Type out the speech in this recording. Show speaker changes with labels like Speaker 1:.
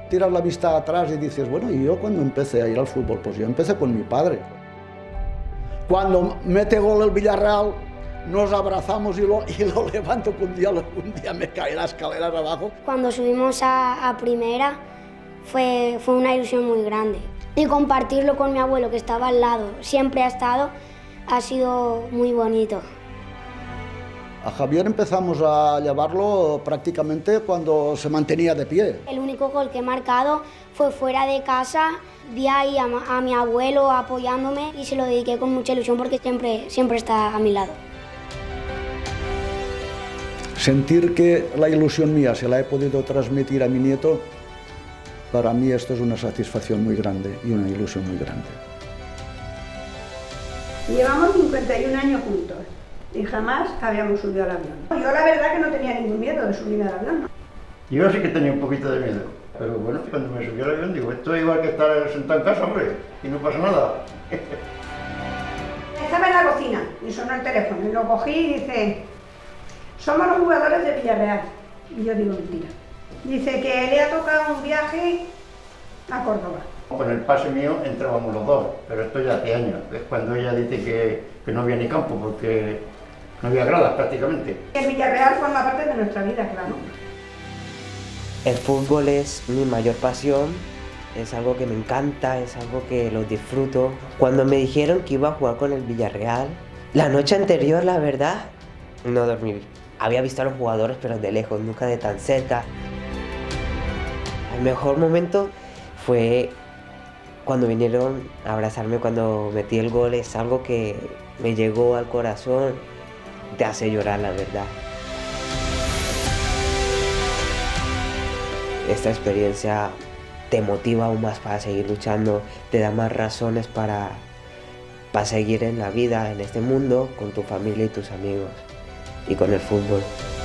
Speaker 1: Tiras la vista atrás y dices, bueno, ¿y yo cuando empecé a ir al fútbol? Pues yo empecé con mi padre. Cuando mete gol el Villarreal, nos abrazamos y lo levanto, que un día me caí las escaleras abajo.
Speaker 2: Cuando subimos a primera fue una ilusión muy grande. Y compartirlo con mi abuelo, que estaba al lado, siempre ha estado, ha sido muy bonito.
Speaker 1: A Javier empezamos a llevarlo prácticamente cuando se mantenía de pie.
Speaker 2: El único gol que he marcado fue fuera de casa, vi ahí a mi abuelo apoyándome y se lo dediqué con mucha ilusión porque siempre está a mi lado.
Speaker 1: Sentir que la ilusión mía se la he podido transmitir a mi nieto, para mí esto es una satisfacción muy grande y una ilusión muy grande.
Speaker 3: Llevamos 51 años juntos y jamás habíamos subido al avión. Yo la verdad que no tenía ningún miedo de subirme al avión.
Speaker 4: Yo sí que tenía un poquito de miedo, pero bueno, cuando me subí al avión digo, esto es igual que estar sentado en casa, hombre, y no pasa nada.
Speaker 3: Estaba en la cocina y sonó el teléfono y lo cogí y dice, somos los jugadores de Villarreal. Y yo digo, mentira. Dice que le ha tocado un viaje a Córdoba.
Speaker 4: Con el pase mío entrábamos los dos, pero esto ya hace años. Es cuando ella dice que no había ni campo porque no había gradas prácticamente.
Speaker 3: El Villarreal forma parte de nuestra vida, claro.
Speaker 5: El fútbol es mi mayor pasión, es algo que me encanta, es algo que lo disfruto. Cuando me dijeron que iba a jugar con el Villarreal, la noche anterior, la verdad, no dormí. Había visto a los jugadores, pero de lejos, nunca de tan cerca. El mejor momento fue cuando vinieron a abrazarme cuando metí el gol. Es algo que me llegó al corazón, te hace llorar, la verdad. Esta experiencia te motiva aún más para seguir luchando, te da más razones para seguir en la vida, en este mundo, con tu familia y tus amigos, y con el fútbol.